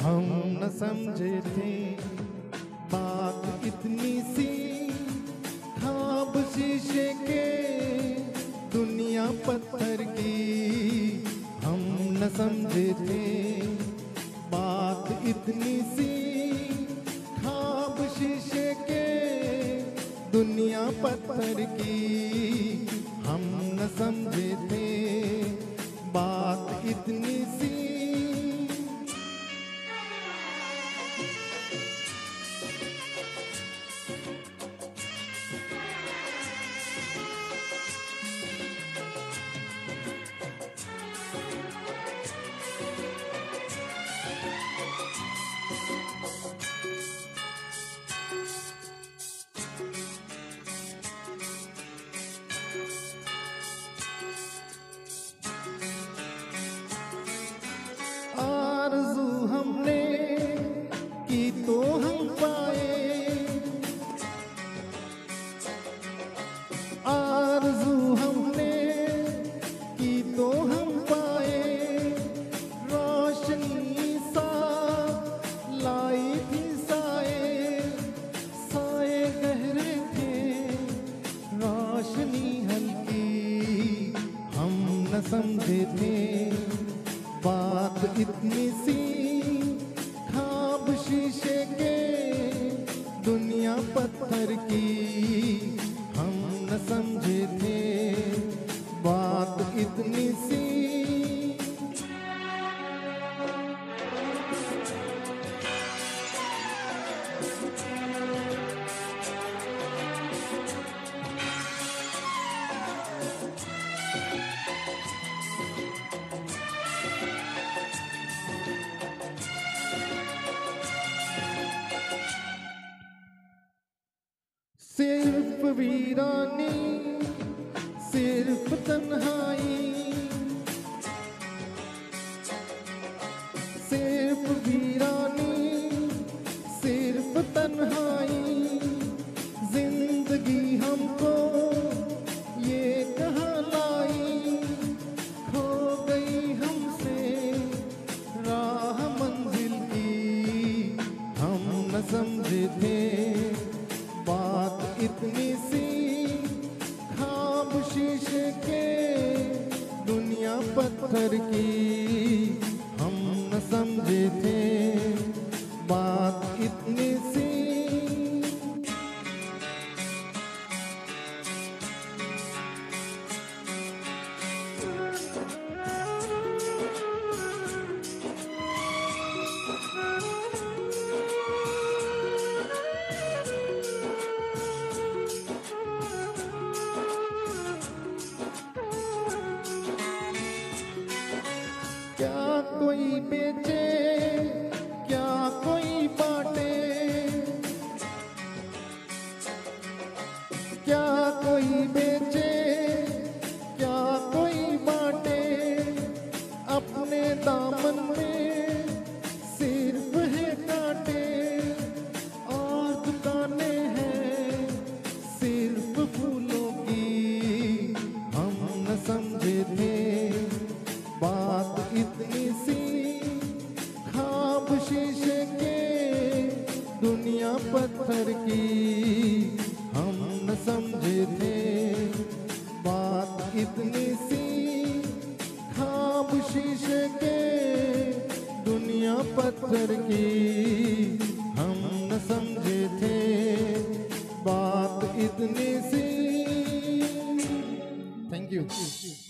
हम न समझे थे बात इतनी सी, ख्वाब शीशे के दुनिया पत्थर की। हम न समझे थे बात इतनी सी, ख्वाब शीशे के दुनिया पत्थर की। हम न समझे थे बात इतनी सी। आरज़ू हमने की तो हम पाए, आरज़ू हमने की तो हम पाए। रोशनी सा लाई थी साए, साए गहरे थे रोशनी हल्की। हम न समझे थे बात इतनी सी, ख्वाब शीशे के दुनिया पत्थर की। हम न समझे थे बात इतनी सी। सिर्फ वीरानी, सिर्फ तन्हाई, सिर्फ वीरानी, सिर्फ तन्हाई। जिंदगी हमको ये कहाँ लाई, खो गई हमसे राह मंजिल की। हम न समझे थे बात इतनी सी, ख्वाब शीशे के दुनिया पत्थर की। हम न समझे थे बात इतनी सी। क्या कोई बेचे, क्या कोई बांटे, क्या कोई बेचे, क्या कोई बांटे। अपने दामन में सिर्फ है कांटे, और दुकानें हैं सिर्फ फूलों की। हम न समझे थे बात इतनी सी, ख्वाब शीशे के दुनिया पत्थर की। हम न समझे थे बात इतनी सी, ख्वाब शीशे के दुनिया पत्थर की। हम न समझे थे बात इतनी सी। Thank you.